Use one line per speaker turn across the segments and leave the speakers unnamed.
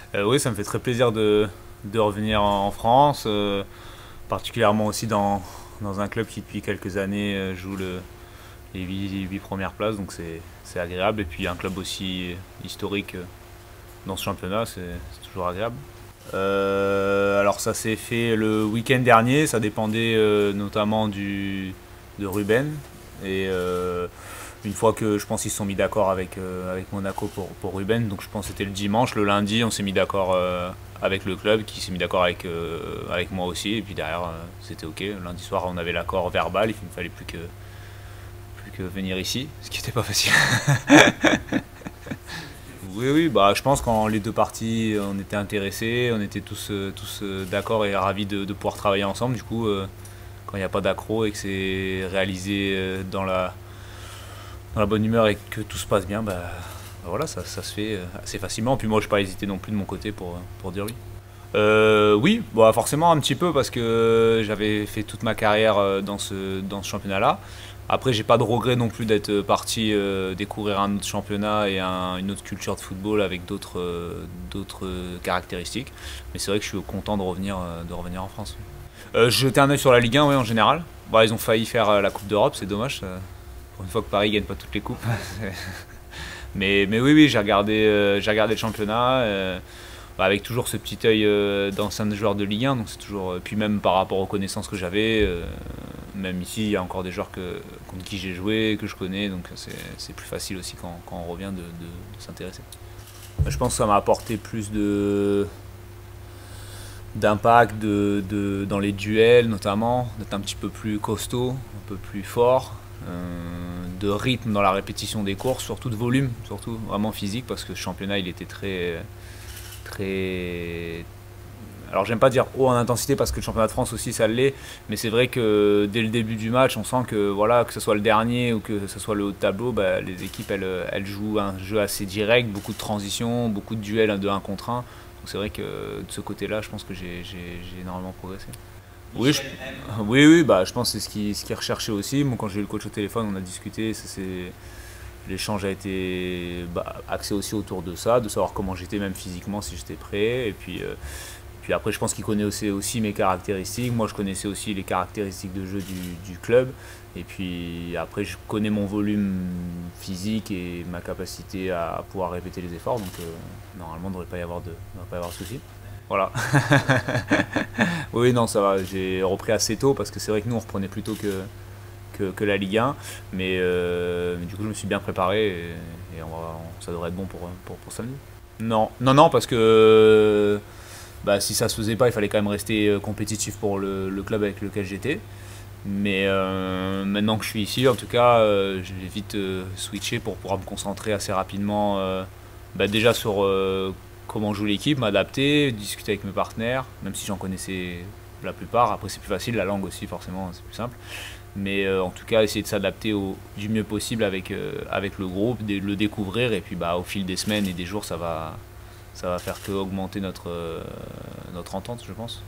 Oui, ça me fait très plaisir de revenir en France, particulièrement aussi dans un club qui depuis quelques années joue les 8 premières places, donc c'est agréable. Et puis un club aussi historique dans ce championnat, c'est toujours agréable. Alors ça s'est fait le week-end dernier, ça dépendait notamment de Ruben. Et une fois que je pense qu'ils se sont mis d'accord avec Monaco pour Ruben, donc je pense que c'était le dimanche, le lundi on s'est mis d'accord avec le club qui s'est mis d'accord avec moi aussi, et puis derrière c'était ok. Lundi soir on avait l'accord verbal, il ne fallait plus que venir ici, ce qui n'était pas facile. Oui, oui, bah, je pense quand les deux parties on était intéressés, on était tous d'accord et ravis de pouvoir travailler ensemble. Du coup, quand il n'y a pas d'accro et que c'est réalisé dans la bonne humeur et que tout se passe bien, voilà, ça se fait assez facilement. Puis moi, je n'ai pas hésité non plus de mon côté pour dire oui. Oui, bah forcément un petit peu parce que j'avais fait toute ma carrière dans ce championnat-là. Après, j'ai pas de regret non plus d'être parti découvrir un autre championnat et une autre culture de football avec d'autres caractéristiques. Mais c'est vrai que je suis content de revenir en France. J'ai jeté un œil sur la Ligue 1, ouais, en général. Bah, ils ont failli faire la Coupe d'Europe, c'est dommage. Pour une fois que Paris gagne pas toutes les coupes. Mais oui, oui, j'ai regardé le championnat. Avec toujours ce petit œil d'ancien joueur de Ligue 1, donc c'est toujours. Puis même par rapport aux connaissances que j'avais, même ici, il y a encore des joueurs contre qui j'ai joué, que je connais, donc c'est plus facile aussi quand on revient de s'intéresser. Je pense que ça m'a apporté plus d'impact dans les duels notamment, d'être un petit peu plus costaud, un peu plus fort, de rythme dans la répétition des courses, surtout de volume, surtout vraiment physique, parce que ce championnat il était très. Alors j'aime pas dire haut en intensité parce que le championnat de France aussi ça l'est, mais c'est vrai que dès le début du match on sent que voilà, que ce soit le dernier ou que ce soit le haut de tableau, les équipes elles jouent un jeu assez direct, beaucoup de transitions, beaucoup de duels de 1 contre 1. Donc c'est vrai que de ce côté-là je pense que j'ai énormément progressé. Oui, oui, oui, je pense que c'est ce qui est recherché aussi. Moi, quand j'ai eu le coach au téléphone, on a discuté. L'échange a été axé aussi autour de ça, de savoir comment j'étais même physiquement, si j'étais prêt. Et puis après, je pense qu'il connaissait aussi mes caractéristiques. Moi, je connaissais aussi les caractéristiques de jeu du club. Et puis après, je connais mon volume physique et ma capacité à pouvoir répéter les efforts. Donc normalement, il ne devrait pas y avoir de souci. Voilà. Oui, non, ça va. J'ai repris assez tôt parce que c'est vrai que nous, on reprenait plus tôt que la Ligue 1. Mais du coup, je me suis bien préparé et ça devrait être bon pour samedi. Non, non, non, parce que si ça se faisait pas, il fallait quand même rester compétitif pour le club avec lequel j'étais. Mais maintenant que je suis ici, en tout cas, je vais vite switcher pour pouvoir me concentrer assez rapidement déjà sur comment joue l'équipe, m'adapter, discuter avec mes partenaires, même si j'en connaissais la plupart. Après, c'est plus facile, la langue aussi, forcément, c'est plus simple. Mais en tout cas, essayer de s'adapter du mieux possible avec le groupe, le découvrir, et puis au fil des semaines et des jours, ça va faire que augmenter notre entente, je pense.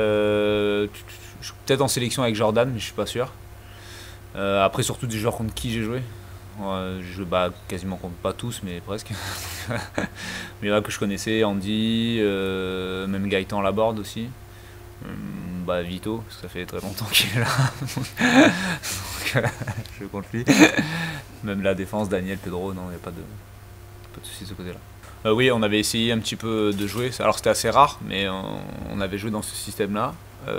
Je suis peut-être en sélection avec Jordan, mais je suis pas sûr. Après, surtout des joueurs contre qui j'ai joué. Je joue quasiment contre pas tous, mais presque. Mais il y en a que je connaissais, Andy, même Gaëtan Laborde aussi. Vito, parce que ça fait très longtemps qu'il est là. Donc, je compte lui. Même la défense, Daniel, Pedro, non, il n'y a pas de soucis de ce côté-là. Oui, on avait essayé un petit peu de jouer. Alors c'était assez rare, mais on avait joué dans ce système-là.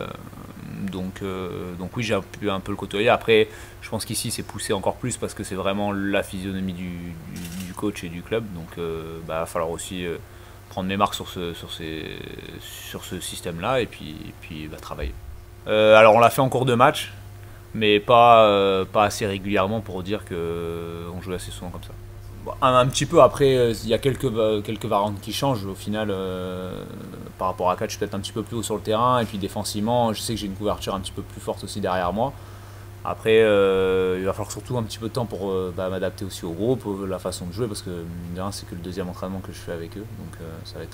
Donc oui, j'ai pu un peu le côtoyer. Après, je pense qu'ici c'est poussé encore plus parce que c'est vraiment la physionomie du coach et du club. Donc va falloir aussi prendre mes marques sur ce système-là et puis travailler. Alors on l'a fait en cours de match, mais pas assez régulièrement pour dire qu'on jouait assez souvent comme ça. Un petit peu après, il y a quelques variantes qui changent. Au final, par rapport à 4, je suis peut-être un petit peu plus haut sur le terrain. Et puis défensivement, je sais que j'ai une couverture un petit peu plus forte aussi derrière moi. Après, il va falloir surtout un petit peu de temps pour m'adapter aussi au groupe, la façon de jouer, parce que mine de rien, c'est que le deuxième entraînement que je fais avec eux. Donc ça va être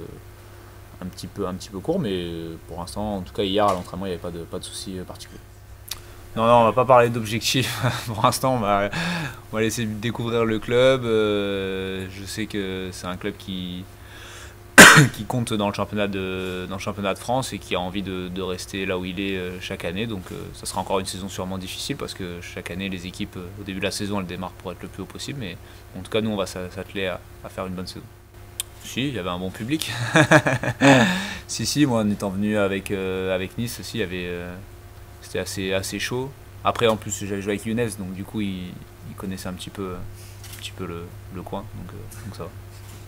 un petit peu court. Mais pour l'instant, en tout cas hier à l'entraînement, il n'y avait pas de soucis particuliers. Non, non, on va pas parler d'objectifs. Pour l'instant, on va laisser découvrir le club. Je sais que c'est un club qui compte dans le championnat de France et qui a envie de rester là où il est chaque année. Donc ça sera encore une saison sûrement difficile parce que chaque année les équipes au début de la saison elles démarrent pour être le plus haut possible. Mais en tout cas nous on va s'atteler à faire une bonne saison. Si, il y avait un bon public. Si, moi en étant venu avec Nice aussi, c'était assez chaud. Après en plus j'avais joué avec Younes donc du coup il connaissait un petit peu le coin donc ça va.